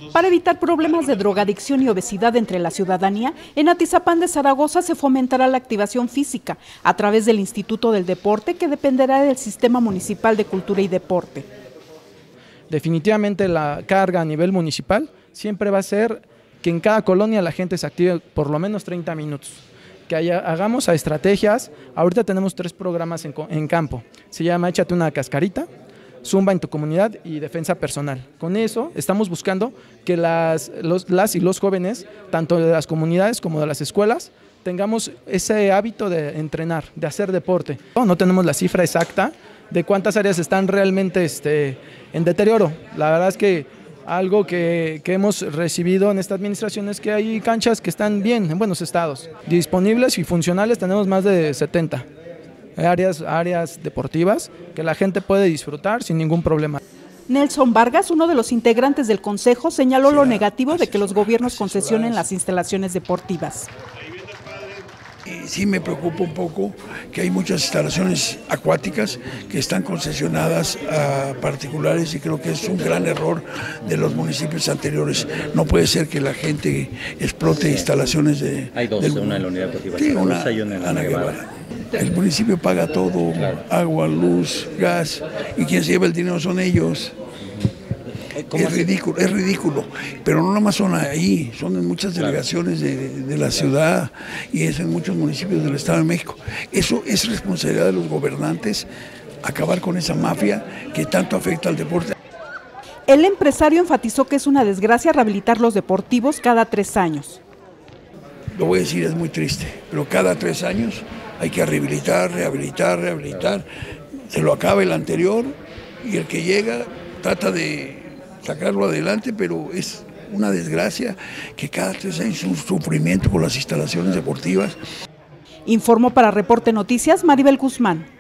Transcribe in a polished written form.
Para evitar problemas de drogadicción y obesidad entre la ciudadanía, en Atizapán de Zaragoza se fomentará la activación física a través del Instituto del Deporte, que dependerá del Sistema Municipal de Cultura y Deporte. Definitivamente la carga a nivel municipal siempre va a ser que en cada colonia la gente se active por lo menos 30 minutos. Que hagamos a estrategias. Ahorita tenemos 3 programas en campo. Se llama Échate una cascarita, Zumba en tu comunidad y Defensa personal. Con eso estamos buscando que las y los jóvenes, tanto de las comunidades como de las escuelas, tengamos ese hábito de entrenar, de hacer deporte. No tenemos la cifra exacta de cuántas áreas están realmente en deterioro. La verdad es que algo que hemos recibido en esta administración es que hay canchas que están bien, en buenos estados. Disponibles y funcionales tenemos más de 70 áreas deportivas que la gente puede disfrutar sin ningún problema. Nelson Vargas, uno de los integrantes del consejo, señaló lo negativo de que los gobiernos concesionen las instalaciones deportivas. Sí me preocupa un poco que hay muchas instalaciones acuáticas que están concesionadas a particulares y creo que es un gran error de los municipios anteriores. No puede ser que la gente explote instalaciones de... Hay dos, una en la unidad deportiva sí, Zaragoza y una en la Ana Guevara. El municipio paga todo, claro. Agua, luz, gas, y quien se lleva el dinero son ellos. Es ridículo, pero no nomás son ahí, son en muchas delegaciones de la ciudad y es en muchos municipios del Estado de México. Eso es responsabilidad de los gobernantes, acabar con esa mafia que tanto afecta al deporte. El empresario enfatizó que es una desgracia rehabilitar los deportivos cada 3 años. Lo voy a decir, es muy triste, pero cada 3 años hay que rehabilitar. Se lo acaba el anterior y el que llega trata de sacarlo adelante, pero es una desgracia que cada 3 años un sufrimiento con las instalaciones deportivas. Informó para Reporte Noticias Maribel Guzmán.